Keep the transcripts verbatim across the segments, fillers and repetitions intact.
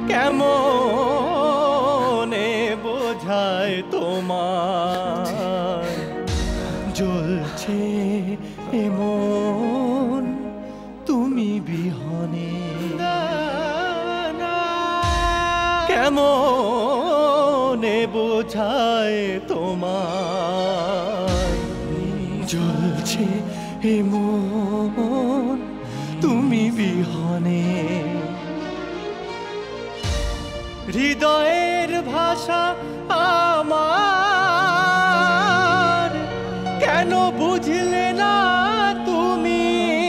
কেমনে বোঝায় তোমায় জ্বলছে এমন তুমি বিহনে কেমনে বোঝায় তোমায় জ্বলছে এমন তুমি বিহনে হৃদয়ের ভাষা আমার কেন বুঝলে না তুমি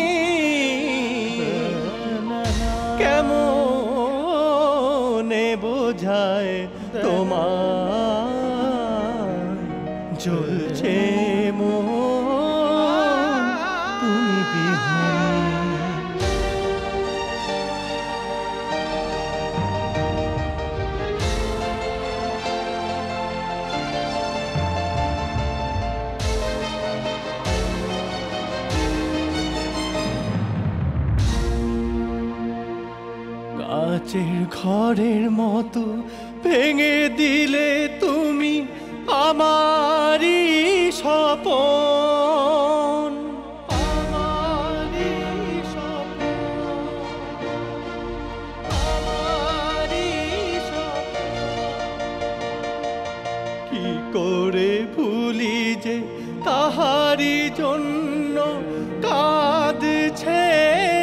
কেমনে বোঝায় তোমায় জ্বলছে মন তুমি বিহনে কাচের ঘরের মতো ভেঙে দিলে তুমি আমারই স্বপন আমারই স্বপন আমারই স্বপন কি করে ভুলি যে তাহারি জন্য কাঁদছে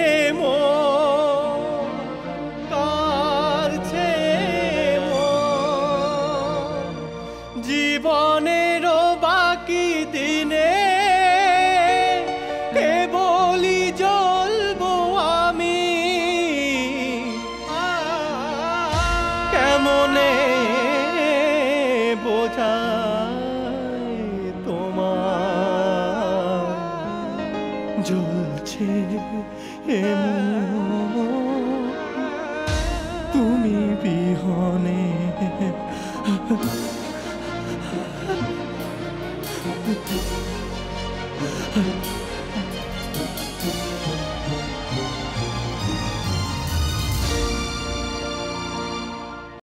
জীবনেরও বাকি দিনে কেবলই জ্বলবো আমি কেমনে বোঝায় তোমার জ্বলছে এমন তুমি বিহনে Thank you.